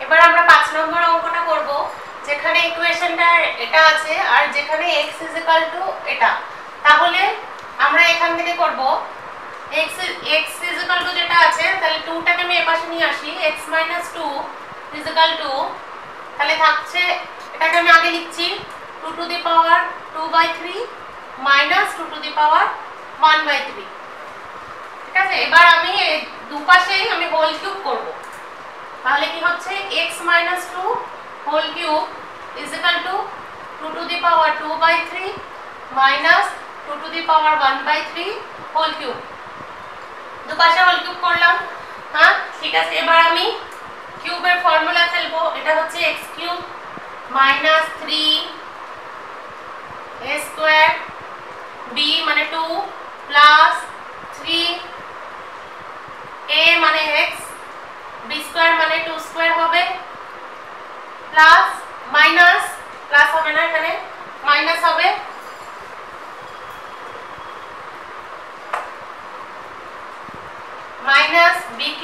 এবার আমরা 5 নম্বর অঙ্কটা করব, যেখানে ইকুয়েশনটা এটা আছে আর যেখানে x = এটা। তাহলে আমরা এখান থেকে করব x যেটা আছে, তাহলে 2টাকে আমি এপাশে নিয়ে আসি, x - 2 তাহলে থাকছে, এটাকে আমি আগে লিখছি 2 to the power 2/3 - 2 to the power 1/3। ঠিক আছে, এবার আমি দুপাশেই আমি হোল কিউব করব। তাহলে কি হচ্ছে x - 2 whole cube = 2 to the power 2/3 - 2 to the power 1/3 whole cube. দুপাশে হোল কিউব করলাম। হ্যাঁ, ঠিক আছে, এবার আমি কিউবের ফর্মুলা ফেলবো। এটা হচ্ছে x³ - 3a² b মানে 2 প্লাস 3a মানে x, b² মানে 2² হবে, প্লাস মাইনাস, প্লাস হবে না, এখানে মাইনাস হবে, মাইনাস b³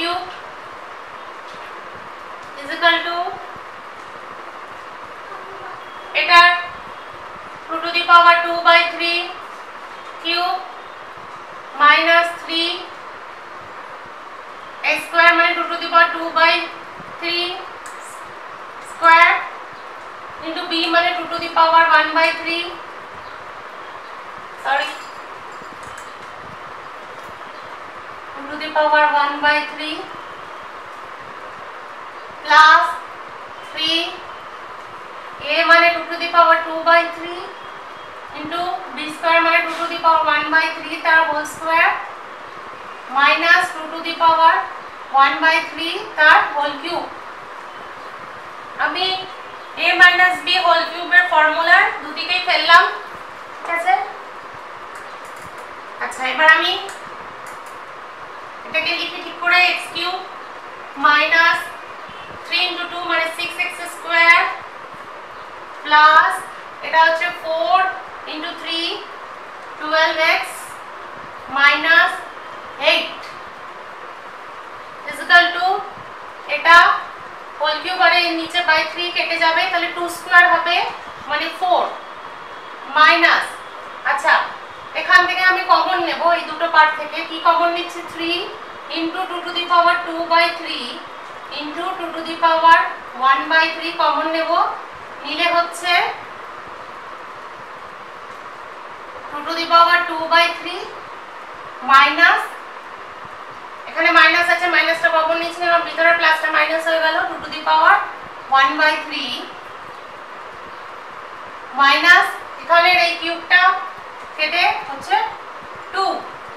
এটা 2 to the power 2/3 cube minus 3a² মানে 2 to the power 2/3 square into b মানে 2 to the power 1/3, sorry 2 to the power 1/3 plus 3a মানে 2 to the power 2/3 into b² মানে 2 to the power 1/3 তার whole square minus 2 to the power 1/3 তার whole cube. আমি a - b whole কিউবের formula দুদিকেই ফেললাম। ঠিক আছে, আচ্ছা এবার আমি এটাকে লিখি ঠিক করে, x³ মাইনাস 3 × 2 মানে 6x² প্লাস এটা হচ্ছে 4 × 3 12x মাইনাস 8 এটা হোল কিউব আর নিচে বাই 3 কেটে যাবে, তাহলে 2² হবে মানে 4 মাইনাস, আচ্ছা এখান থেকে আমি কমন নেব, এই দুটো পার্ট থেকে কি কমন নিচ্ছি, 3 × 2 to the power 2/3 × 2 to the power 1/3 common নেব, নিলে হচ্ছে 2 টু দি পাওয়ার 2/3 মাইনাস, এখানে মাইনাস আছে, মাইনাসটা কমন নিচ্ছি, আমার ভিতরে প্লাসটা মাইনাস হয়ে গেল, 2 টু দি পাওয়ার 1/3 মাইনাস এখানের এই কিউবটা কেটে হচ্ছে 2,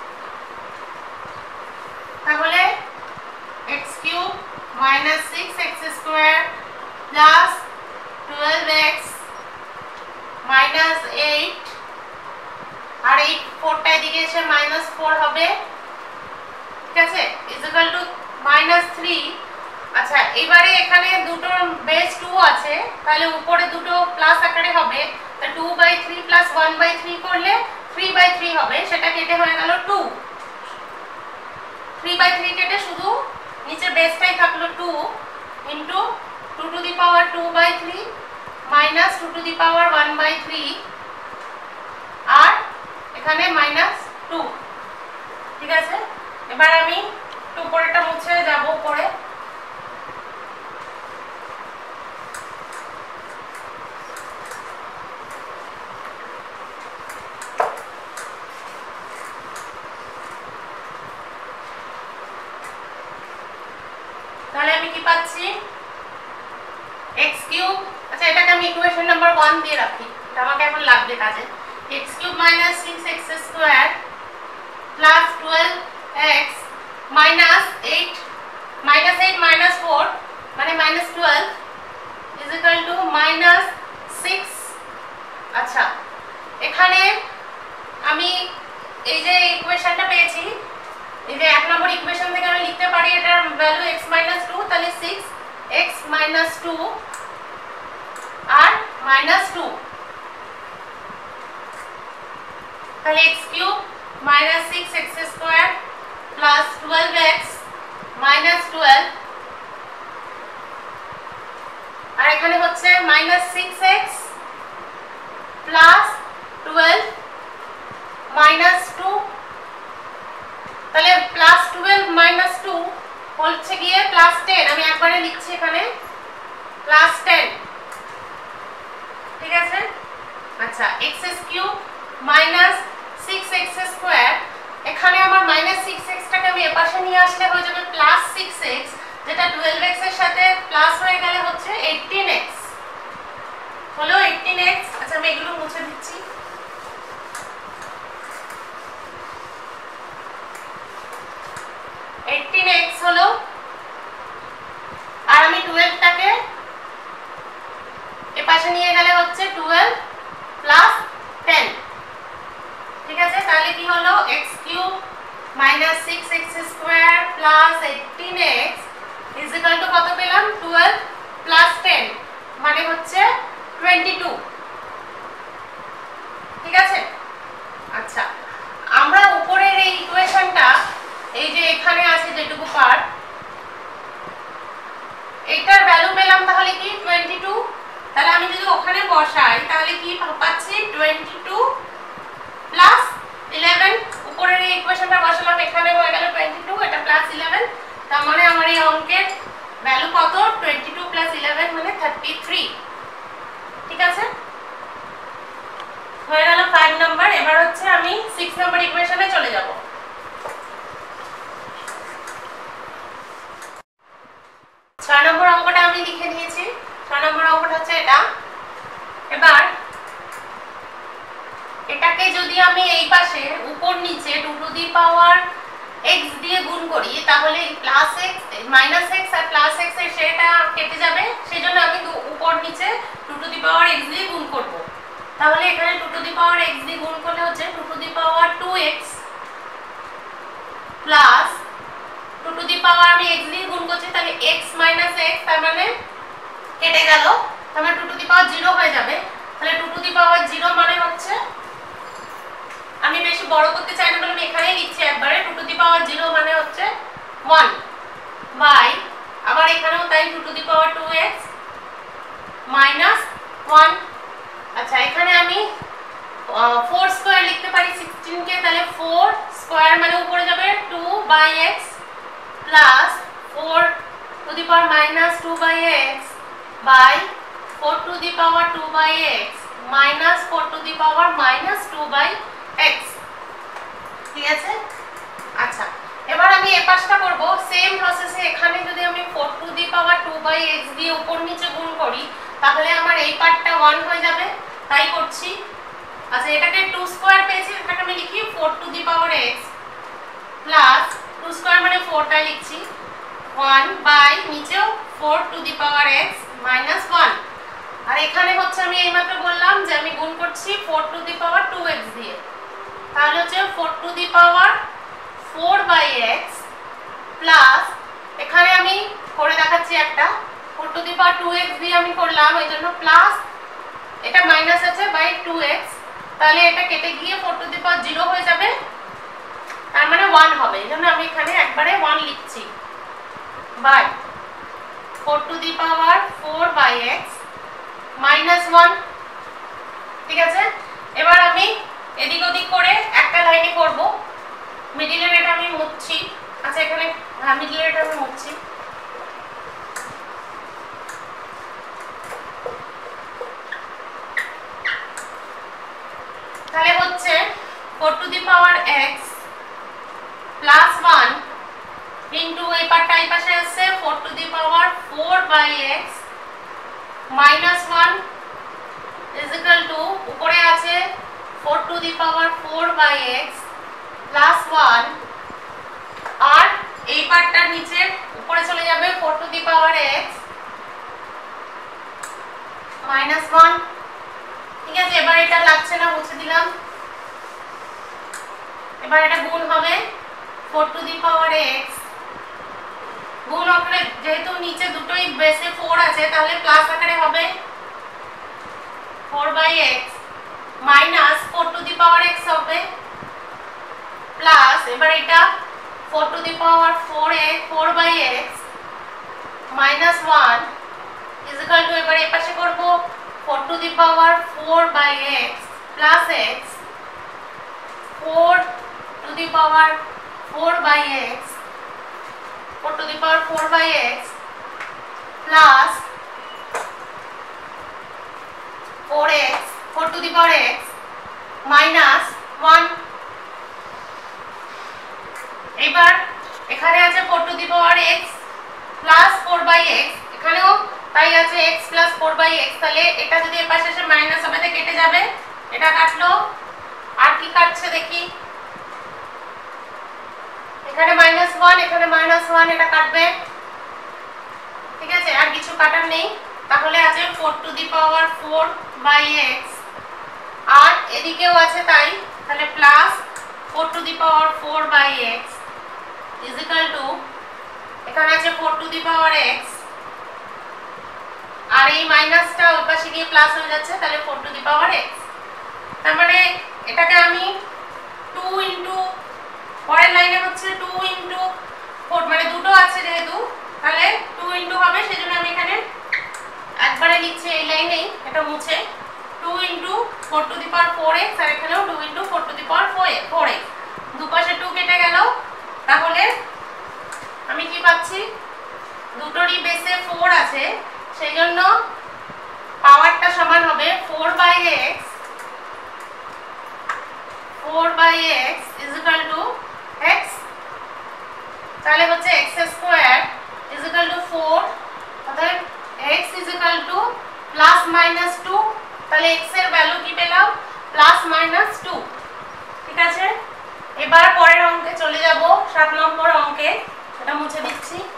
তাহলে x³ - 6x² plus 12x minus 8 আর এই 4টা এদিকে এসে -4 হবে। ঠিক আছে, =-3। আচ্ছা এবারে এখানে দুটো বেস 2 আছে, তাহলে উপরে দুটো প্লাস আকারে হবে, তা 2/3 প্লাস 1/3 করলে 3/3 হবে, সেটা কেটে হয়ে গেল 2, 3/3 কেটে শুধু নিচে বেসটাই থাকলো 2 into 2 to the power 2/3 minus 2 to the power 1/3 আর এখানে -2। ঠিক আছে, এবার আমি উপরেটা মুছে যাব পরে। তাহলে আমি কি পাচ্ছি, x³ আচ্ছা এটাকে আমি ইকুয়েশন নাম্বার 1 দিয়ে রাখি, এটা আমাকে এখন লাগবে কাজে। x³ - 6x² plus 12x minus 8 -4 মানে -12 -6। আচ্ছা এখানে আমি এই যে ইকুয়েশনটা পেয়েছি, এই যে 1 নম্বর ইকুয়েশন থেকে আমি লিখতে পারি এটার ভ্যালু x - 2, তাহলে 6x - 2 আর -2, তাহলে x³ - 6x² প্লাস 12x - 12 এখানে হচ্ছে -6x প্লাস 12 মাইনাস 2, তাহলে প্লাস 12 মাইনাস 2 হচ্ছে গিয়ে প্লাস 10। আমি একবারে লিখছি এখানে প্লাস 10, ঠিক আছে। আচ্ছা, x³ মাইনাস 6x স্কয়ার, এখানে আমার -6x টাকে আমি এপাশে নিয়ে আসলে হয়ে যাবে প্লাস 6x, যেটা 12x এর সাথে প্লাস হয়ে গেলে হচ্ছে 18x, হলো 18x। আচ্ছা, আমি এগুলো মুছে দিচ্ছি। হলো, আর আমি 12 টাকে এপাশে নিয়ে গেলে হচ্ছে 12 প্লাস 10, ঠিক আছে। তাহলে কি হলো, x³ minus 6x square plus 18x is equal to কত পেলাম, 12 প্লাস 10 মানে হচ্ছে 22, ঠিক আছে। আচ্ছা, আমরা উপরের এই ইকুয়েশনটা, এই যে এখানে আছে যেটুকু পার্ট, এটার ভ্যালু পেলাম তাহলে কি 22। তাহলে আমি যদি ওখানে বসাই তাহলে কি পাচ্ছি, 22 প্লাস 11। উপরের এই ইকুয়েশনটা বসালাম, এখানে হয়ে গেল 22, এটা প্লাস 11, তার মানে আমার এই অঙ্কের ভ্যালু কত, 22 প্লাস 11 মানে 33, ঠিক আছে। হয়ে গেল 5 নাম্বার। এবার হচ্ছে আমি 6 নাম্বার ইকুয়েশনে চলে যাব। 6 নম্বর অঙ্কটা আমি লিখে নিয়েছি। 6 নম্বর অঙ্কটা হচ্ছে এটা। এবার এটাকে যদি আমি এই পাশে উপর নিচে 2 টু দি পাওয়ার x দিয়ে গুণ করি, তাহলে প্লাস x মাইনাস x আর প্লাস x এর সেটা কেটে যাবে, সেজন্য আমি উপর নিচে 2 টু দি পাওয়ার x দিয়ে গুণ করব। তাহলে এখানে 2 টু দি পাওয়ার x দিয়ে গুণ করলে হচ্ছে 2 to the power 2x plus 2 to the power আমি x দিয়ে গুণ করছি, তাহলে x মাইনাস x, তার মানে কেটে গেল, তার মানে 2 টু দি পাওয়ার 0 হয়ে যাবে। তাহলে 2 টু দি পাওয়ার 0 মানে হচ্ছে, আমি বেশি বড় করতে চাই না বলে আমি এখানেই লিখছি একবারে, 2 টু দি পাওয়ার 0 মানে হচ্ছে 1 বাই, আবার এখানেও তাই 2 to the power 2x minus 1। আচ্ছা, এখানে আমি 4 স্কয়ার লিখতে পারি 16 কে, তাহলে 4 স্কয়ার মানে উপরে যাবে 2 by x plus 4 to the power minus 2 by x by 4 to the power 2 by x minus 4 to the power minus 2 by x, ঠিক আছে। আচ্ছা, এবার আমি এই পাশটা করব সেম প্রসেসে। এখানে যদি আমি 4 to the power 2 by x দিয়ে উপর নিচে গুণ করি, তাহলে আমার এই পার্টটা 1 হয়ে যাবে, তাই করছি। আচ্ছা, এটাকে 2 স্কয়ার পেয়েছি, এটাকে আমি লিখি 4 to the power x plus 2 square মানে 4 টা লিখছি 1 বাই নিচেও 4 to the power x minus 1। আর এখানে হচ্ছে আমি এইমাত্র বললাম যে আমি গুণ করছি 4 টু দি পাওয়ার 2x দিয়ে, তাহলে হচ্ছে 4 to the power 4 by x plus, এখানে আমি করে দেখাচ্ছি একটা 4 টু দি পাওয়ার 2x দিয়ে আমি করলাম, এই জন্য প্লাস, এটা মাইনাস আছে বাই 2x, তাহলে এটা কেটে গিয়ে 4 টু দি পাওয়ার 0 হয়ে যাবে, তার মানে 1 হবে, এই জন্য আমি এখানে একবারে 1 লিখছি by 4 to the power 4 by x minus 1, ঠিক আছে। এবার আমি এদিক ওদিক করে একটা লাইনে করব, মিডলের এটা আমি মুছছি। আচ্ছা, এখানে মিডলের এটা আমি মুছছি। তাহলে হচ্ছে 4 to the power x plus 1 into এই পার্টটা এই পাশে আসছে 4 to the power 4 by x minus 1 is equal to, উপরে আছে 4 to the power 4 by x plus 1, আর এই পার্টটা নিচে উপরে চলে যাবে 4 to the power x minus 1, ঠিক আছে। এবার এটা লাগছে না, মুছে দিলাম। এবার এটা গুণ হবে 4 টু দি পাওয়ার x, গুণ আকারে যেহেতু নিচে দুটোই বেসে 4 আছে, তাহলে প্লাস আকারে হবে 4 by x minus 4 to the power x হবে প্লাস, এবার এটা 4 to the power 4 by x minus 1 is equal to এবারে এই পাশে করব 4 to the power 4/x plus x 4 to the power 4/x 4 to the power 4/x plus 4x 4 to the power x minus 1। এবার এখানে আছে 4 to the power x plus 4/x, এখানেও তাই আছে x প্লাস 4/x। তাহলে এটা যদি এর পাশে এসে মাইনাস হবে তো কেটে যাবে, এটা কাটলো। আর কি কাটছে দেখি, এখানে -1 এখানে -1, এটা কাটবে। ঠিক আছে, আর কিছু কাটার নেই। তাহলে আছে 4 টু দি পাওয়ার 4/x আর এদিকেও আছে তাই, তাহলে plus 4 to the power 4/x is equal to এখানে আছে 4 টু দি পাওয়ার x আর এই মাইনাসটা ওই পাশে গিয়ে প্লাস হয়ে যাচ্ছে, তাহলে 4 টু দি পাওয়ার x। তার মানে এটাকে আমি 2 ইনটু পরের লাইনে হচ্ছে 2 ইনটু 4, মানে দুটো আছে যেহেতু তাহলে 2 ইনটু হবে, সেজন্য আমি এখানে একবারে লিখছি এই লাইনেই, এটা মুছে 2 into 4 to the power 4x আর এখানেও 2 into 4 to the power 4x। দুপাশে 2 কেটে গেল, তাহলে আমি কি পাচ্ছি, দুটোরই বেসে 4 আছে, সেই জন্য পাওয়ারটা সমান হবে 4/x is equal two x। তাহলে হচ্ছে x square is equal to 4, অর্থাৎ x is equal to plus minus 2। তাহলে x এর ভ্যালু কি পেলাম, প্লাস মাইনাস 2। ঠিক আছে, এবার পরের অঙ্কে চলে যাব, 7 নম্বর অঙ্কে। এটা মুছে দিচ্ছি।